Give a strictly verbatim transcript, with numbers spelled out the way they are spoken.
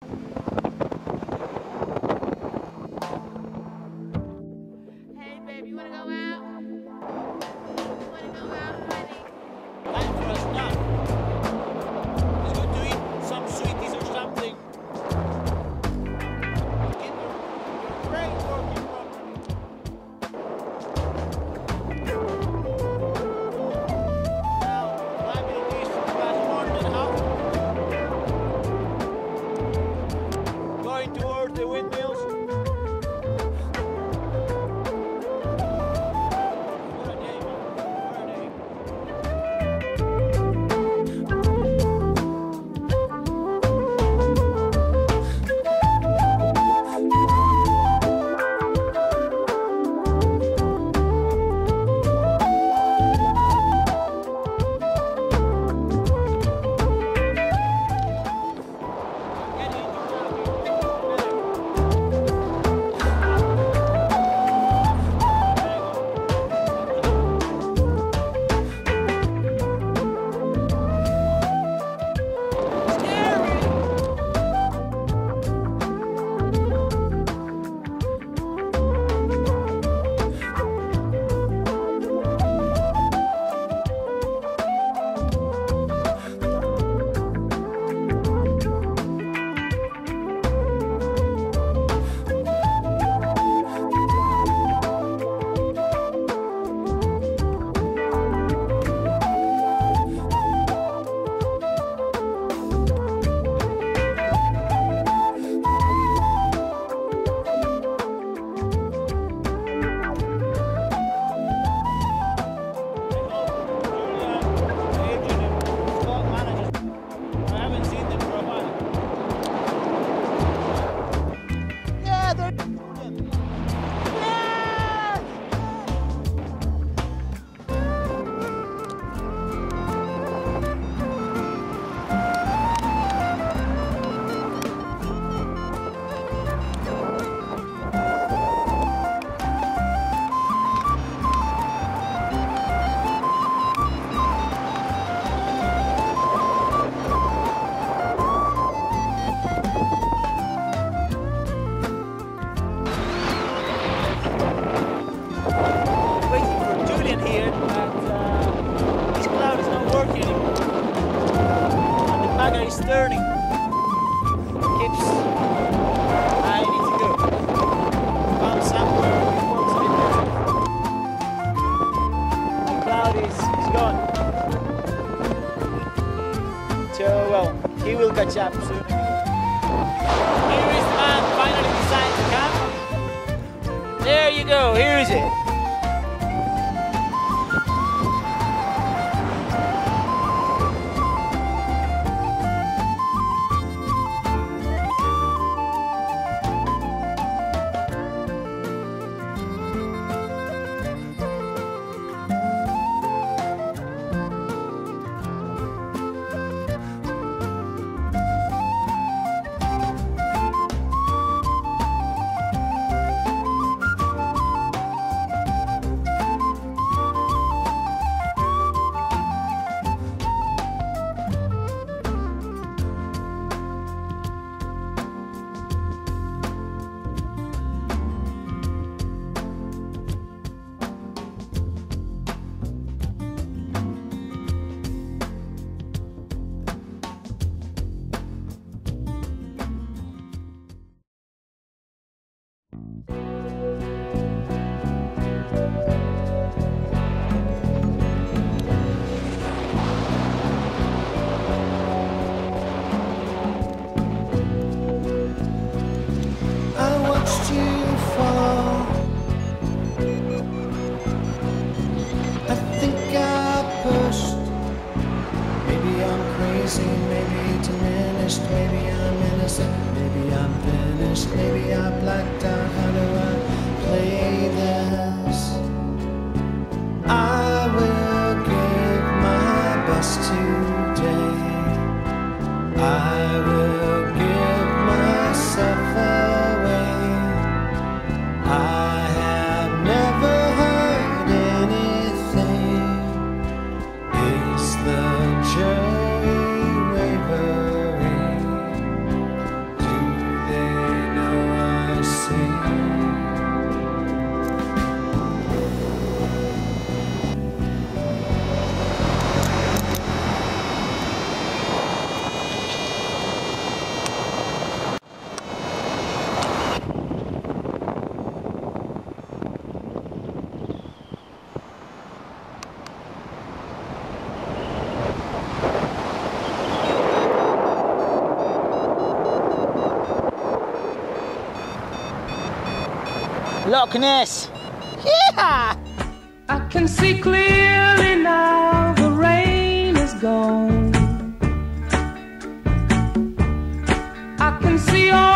Hey baby, you wanna go out? You wanna go out, honey? Time for a snack. Let's go to eat some sweeties or something. Get your, your brain working properly. Now, five minutes plus more than half. Going towards the windmills. What a day, man. What a day. Get Julian, Adrian, and Scott managers. I haven't seen them for a while. Yeah, they're Julian. Yes! Waiting for Julian here, but uh, his cloud is not working anymore. And the bagger is turning. Keeps. I need to go. Found somewhere where it works a bit better. The cloud is, is gone. So, well, he will catch up soon. Here is the man finally decided to come. There you go, here is it. Maybe I blacked out. How do I play this? I will give my best today. I will give myself away. I have never heard anything. Is the jury wavering? Do Loch Ness. Yeah! I can see clearly now the rain is gone. I can see all